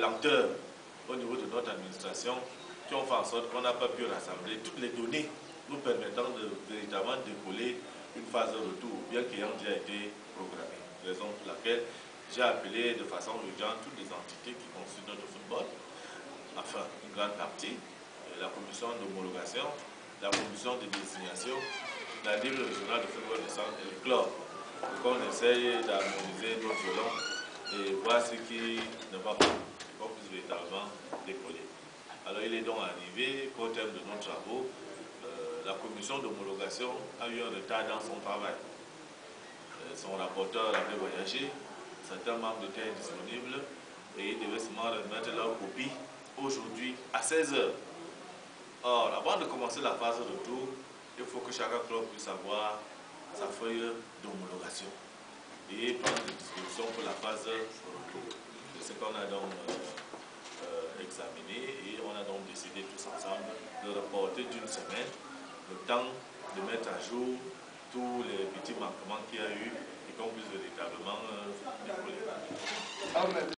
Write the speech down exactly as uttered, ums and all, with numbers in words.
lenteurs au niveau de notre administration qui ont fait en sorte qu'on n'a pas pu rassembler toutes les données nous permettant de véritablement décoller une phase de retour, bien qu'ayant déjà été programmée. Raison pour laquelle j'ai appelé de façon urgente toutes les entités qui constituent notre football, enfin une grande partie, la commission d'homologation, la commission de désignation, la Ligue régionale de football de centre et le club, pour qu'on essaye d'harmoniser nos violons et voir ce qui ne va pas, qu'on puisse véritablement décoller. Alors il est donc arrivé qu'au terme de nos travaux, euh, la commission d'homologation a eu un retard dans son travail. Euh, son rapporteur avait voyagé, certains membres étaient disponibles et ils devaient seulement remettre leur copie aujourd'hui à seize heures. Or, avant de commencer la phase de retour, il faut que chaque club puisse avoir sa feuille d'homologation et prendre des dispositions pour la phase de retour. C'est ce qu'on a donc euh, euh, examiné et on a donc décidé tous ensemble de reporter d'une semaine le temps de mettre à jour tous les petits manquements qu'il y a eu et qu'on puisse véritablement euh, décoller.